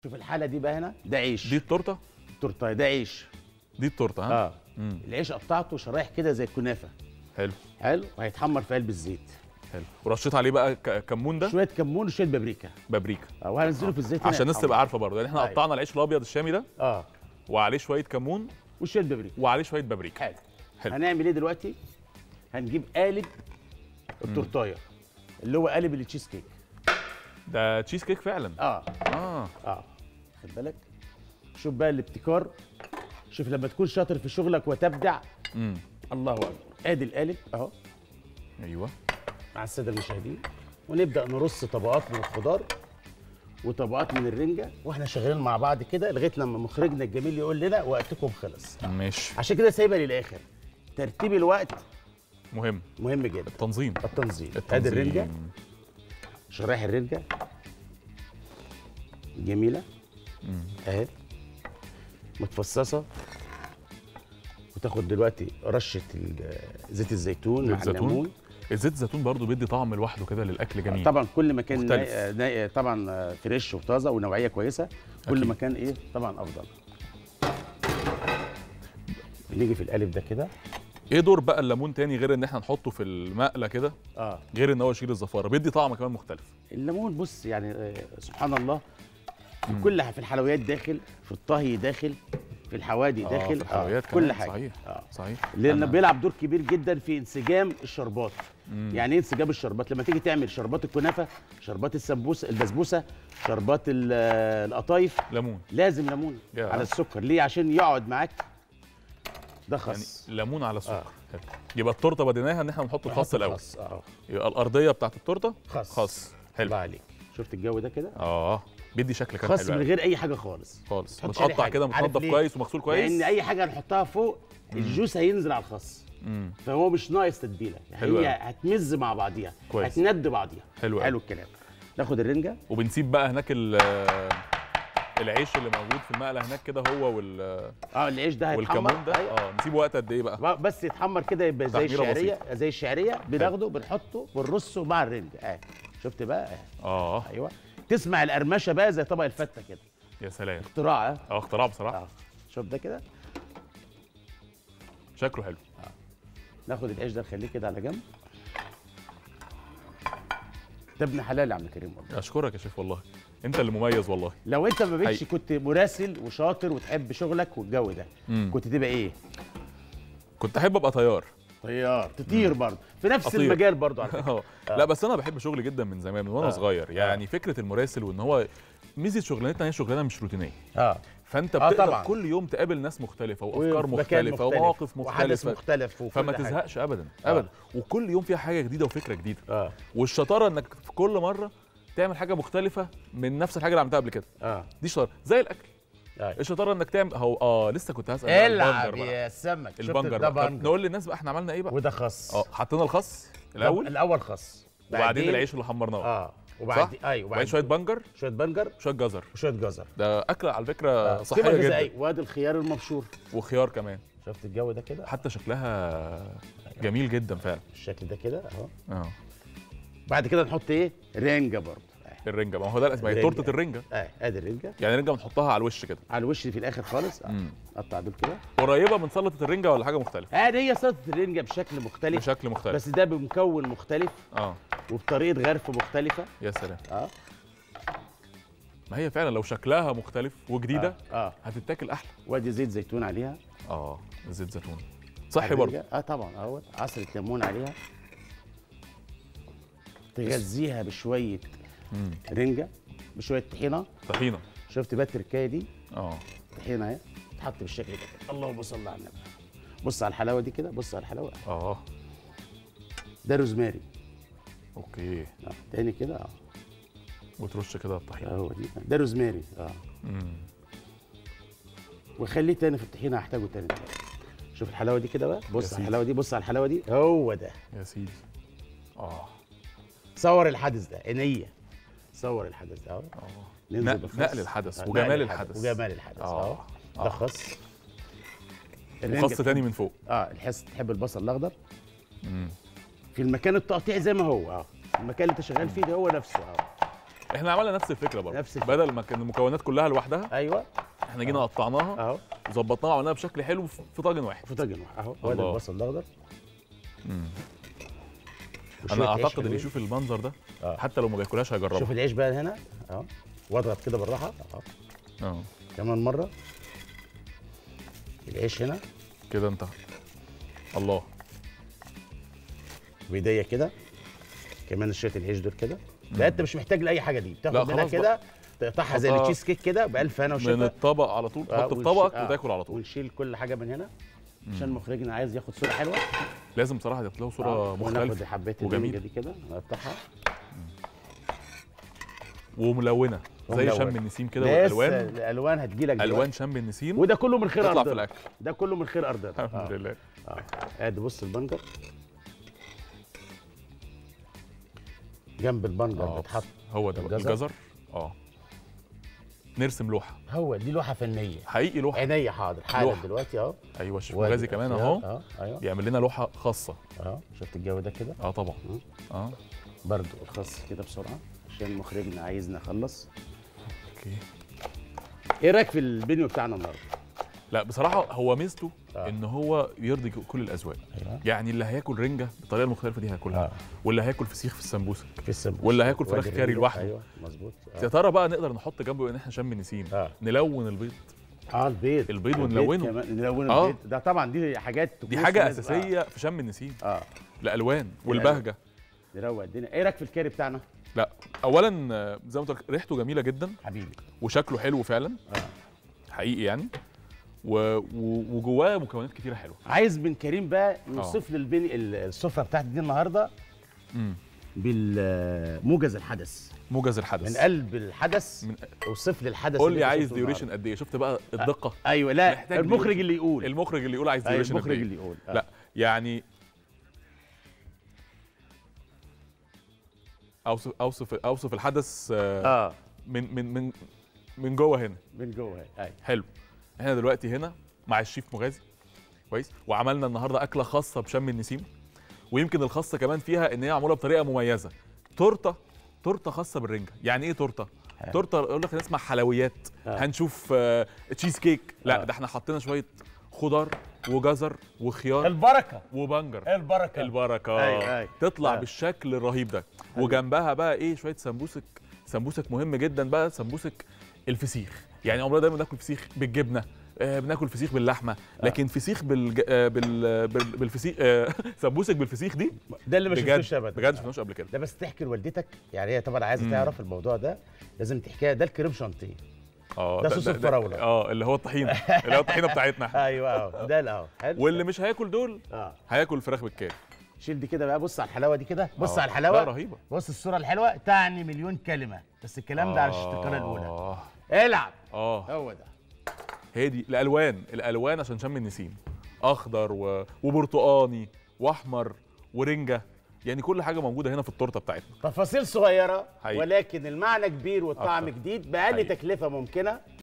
شوف الحاله دي بقى هنا، ده عيش. دي التورته؟ التورتايه ده عيش. دي التورته ها؟ اه. العيش قطعته شرايح كده زي الكنافه. حلو. حلو، وهيتحمر في قلب الزيت. حلو، ورشيت عليه بقى كمون ده؟ شويه كمون وشويه بابريكا. بابريكا. وهنزله في الزيت هنا عشان الناس تبقى عارفه برضه، يعني احنا أيوة. قطعنا العيش الابيض الشامي ده اه، وعليه شويه كمون وشويه بابريكا وعليه شويه بابريكا. حلو. حلو. هنعمل ايه دلوقتي؟ هنجيب قالب التورتايه اللي هو قالب التشيز كيك. ده تشيز كيك فعلا؟ اه اه. خد بالك، شوف بقى الابتكار. شوف لما تكون شاطر في شغلك وتبدع. الله اكبر. ادي القالب اهو. ايوه. مع الساده المشاهدين، ونبدا نرص طبقات من الخضار وطبقات من الرنجه واحنا شغالين مع بعض كده لغايه لما مخرجنا الجميل يقول لنا وقتكم خلص. ماشي. عشان كده سايبها للاخر. ترتيب الوقت مهم جدا. التنظيم. ادي الرنجه، شرايح الرنجه جميله اهي متفصصه، وتاخد دلوقتي رشه زيت الزيتون مع الليمون. الزيت الزيتون برضو بيدي طعم لوحده كده للاكل جميل. طبعا كل ما كان طبعا فريش وطازه ونوعيه كويسه كل ما كان ايه طبعا افضل. نيجي في القالب ده كده. ايه دور بقى الليمون تاني غير ان احنا نحطه في المقله كده؟ غير ان هو يشيل الزفاره، بيدي طعم كمان مختلف. الليمون بص يعني سبحان الله، في كل في الحلويات داخل، في الطهي داخل، في الحوادق داخل، في الحلويات كل حاجه. صحيح. صحيح. لانه بيلعب دور كبير جدا في انسجام الشربات. يعني ايه انسجام الشربات؟ لما تيجي تعمل شربات الكنافه، شربات البسبوسه، شربات القطايف، ليمون. لازم ليمون على السكر. ليه؟ عشان يقعد معاك. ده خس. يعني ليمون على السكر. يبقى التورته بديناها ان احنا نحط الخس الاول. يبقى الارضيه بتاعت التورته خس. حلو. الله عليك. شفت الجو ده كده؟ بيدي شكل كده حلو. خس من غير اي حاجه خالص. متقطع كده، متنضف كويس ومغسول كويس. لان اي حاجه هنحطها فوق الجوس هينزل على الخس. فهو مش ناقص تتبيله، هي هتمز مع بعضيها، هتند بعضيها. حلو الكلام. ناخد الرنجه وبنسيب بقى هناك العيش اللي موجود في المقله هناك كده هو العيش ده هيتحمر والكمون ده. نسيبه وقت قد ايه بقى؟ بس يتحمر كده يبقى زي الشعريه. زي الشعريه بناخده بنحطه بنرصه مع الرنجه. شفت بقى؟ ايوه. تسمع القرمشه بقى زي طبق الفته كده. يا سلام. اختراع. اختراع بصراحه. شوف ده كده شكله حلو. ناخد العيش ده نخليه كده على جنب. ده ابن حلال يا عم كريم والله. اشكرك يا شيف والله، انت اللي مميز والله. لو انت ما بقتش كنت مراسل وشاطر وتحب شغلك والجو ده كنت تبقى ايه؟ كنت احب ابقى طيار. تطير برضه في نفس المجال برضه على فكره. لا بس انا بحب شغلي جدا من زمان، من وانا صغير. يعني فكره المراسل وان هو ميزه شغلانتنا هي شغلانه مش روتينيه. فانت بتقدر كل يوم تقابل ناس مختلفه وافكار مختلفه ومواقف مختلفه مختلف فما تزهقش ابدا ابدا. وكل يوم فيها حاجه جديده وفكره جديده. والشطاره انك في كل مره تعمل حاجه مختلفه من نفس الحاجه اللي عملتها قبل كده. دي شطاره زي الاكل. الشطاره انك تعمل لسه كنت هسال. العب يا سمك. البنجر ده نقول للناس بقى احنا عملنا ايه بقى. وده خس. حطينا الخص الاول خس، وبعدين العيش اللي حمرناه. وبعدين شويه بنجر شويه جزر. ده اكله على فكره صحيه جدا. وادي الخيار المبشور وخيار كمان. شفت الجو ده كده؟ حتى شكلها جميل جدا فعلا. الشكل ده كده اهو. بعد كده نحط ايه؟ رنجه برضه. الرنجه، ما هو ده الاسم، هي تورته الرنجه. ادي الرنجه. يعني الرنجه بنحطها على الوش كده، على الوش في الاخر خالص. قطع دول كده. قريبه من سلطه الرنجه ولا حاجه مختلفه؟ هي سلطه الرنجه بشكل مختلف. بس ده بمكون مختلف. وبطريقه غرف مختلفه. يا سلام. ما هي فعلا لو شكلها مختلف وجديده هتتاكل احلى. وادي زيت زيتون عليها. زيت زيتون صحي برضه. طبعا اهوت. عصره ليمون عليها. تغذيها بشويه رنجه، بشويه طحينه. شفت بقى التركايه دي؟ طحينه اهي تحط بالشكل ده كده. اللهم صل على النبي. بص على الحلاوه دي كده، بص على الحلاوه. ده روزماري. اوكي. تاني كده. وترش كده الطحينه. هو دي ده روزماري. وخليه تاني في الطحينه، هحتاجه تاني. شوف الحلاوه دي كده بقى. بص على الحلاوه دي، بص على الحلاوه دي. هو ده يا سيدي. صور الحدث ده عينيا. صور الحدث ده اهو. نقل الحدث وجمال الحدث. اهو. ده خس. وخس تاني من فوق. الحس. تحب البصل الاخضر؟ في المكان التقطيع زي ما هو. المكان اللي انت شغال فيه ده هو نفسه. احنا عملنا نفس الفكره برضه، بدل ما كان المكونات كلها لوحدها. ايوه احنا جينا قطعناها اهو وظبطناها وعملناها بشكل حلو في طاجن واحد. في طاجن واحد اهو. وادي البصل الاخضر. انا اعتقد اللي يشوف المنظر ده حتى لو ما بياكلهاش هيجربها. شوف العيش بقى هنا اهو، واضغط كده بالراحه اهو. كمان مره العيش هنا كده. انت الله بايديا كده كمان شويه العيش دول كده. لا انت مش محتاج لاي حاجه دي، بتاخد منها كده تقطعها زي التشيز كيك كده بألف هنا وشفا من الطبق على طول. تحط في طبقك وتاكل على طول. ونشيل كل حاجه من هنا عشان مخرجنا عايز ياخد صوره حلوه. لازم بصراحه يطلعوا صوره مختلفه. وناخد حبات الرنجه دي كده نقطعها وملونه زي شم النسيم كده. والالوان الالوان هتجيلك الوان شم النسيم، وده كله من خير ارضنا في الاكل. ده كله من خير ارضنا الحمد لله. ادي بص البنجر جنب البنجر بتحط هو ده الجزر. نرسم لوحه. هو دي لوحه فنيه حقيقي، لوحه عينيا. حاضر حالا دلوقتي اهو. ايوه الشيف مغازي كمان اهو. ايوه بيعمل لنا لوحه خاصه. شفت الجو ده كده. طبعا. برضو الخاص كده بسرعه عشان مخرجنا عايزنا نخلص. اوكي. ايه رايك في المنيو بتاعنا النهارده؟ لا بصراحه هو ميزته ان هو يرضي كل الاذواق. يعني اللي هياكل رنجه بالطريقه المختلفه دي هياكلها، واللي هياكل فسيخ في السمبوسك، واللي هياكل فراخ كاري لوحده. ايوه مظبوط. يا ترى بقى نقدر نحط جنبه ان احنا شم النسيم نلون البيض. البيض ونلونه. نلون البيض ده طبعا دي حاجات دي حاجه اساسيه في شم النسيم. الالوان والبهجه. نروق الدنيا. ايه رايك في الكاري بتاعنا؟ لا اولا زي ما قلت لك ريحته جميله جدا حبيبي، وشكله حلو فعلا. حقيقي يعني. وجواه مكونات كتيره حلوه. عايز من كريم بقى يوصف لي السفره بتاعتي دي النهارده بالموجز الحدث. موجز الحدث من قلب الحدث. اوصف لي الحدث. قول لي عايز ديوريشن قد ايه؟ شفت بقى الدقه؟ ايوه. لا المخرج اللي يقول. المخرج اللي يقول عايز ديوريشن قد ايه. المخرج اللي يقول. لا يعني اوصف الحدث من جوه هنا. من جوه هنا. حلو. احنا دلوقتي هنا مع الشيف مغازي كويس، وعملنا النهارده اكله خاصه بشم النسيم، ويمكن الخاصه كمان فيها ان هي معموله بطريقه مميزه. تورته خاصه بالرنجه. يعني ايه تورته؟ تورته اقول لك اسمها حلويات. هنشوف تشيز كيك. لا ده احنا حطينا شويه خضار وجزر وخيار. البركه وبنجر. البركه. أي. تطلع بالشكل الرهيب ده. وجنبها بقى ايه؟ شويه سمبوسك مهم جدا بقى، سمبوسك الفسيخ. يعني عمرنا دايما بناكل فسيخ بالجبنه، بناكل فسيخ باللحمه، لكن فسيخ بالفسيخ سمبوسك بالفسيخ دي ده اللي ما شفتوش ابدا. بجد ما شفتوش قبل كده. ده بس تحكي لوالدتك، يعني هي طبعا عايزه تعرف الموضوع ده، لازم تحكيها. ده الكريم شانتيه. ده صوص الفراوله. اللي هو الطحينه. اللي هو الطحينه بتاعتنا. ايوه ده حلو. واللي مش هياكل دول هياكل الفراخ بالكاري. شيل دي كده بقى. بص على الحلاوه دي كده. بص على الحلاوه رهيبه. بص الصوره الحلوه تعني مليون كلمه، بس الكلام ده على القناه الاولى. العب. هو ده. هي دي الالوان عشان شم النسيم. اخضر وبرتقاني واحمر ورنجه. يعني كل حاجه موجوده هنا في التورته بتاعتنا. تفاصيل صغيره ولكن المعنى كبير والطعم جديد باقل تكلفه ممكنه.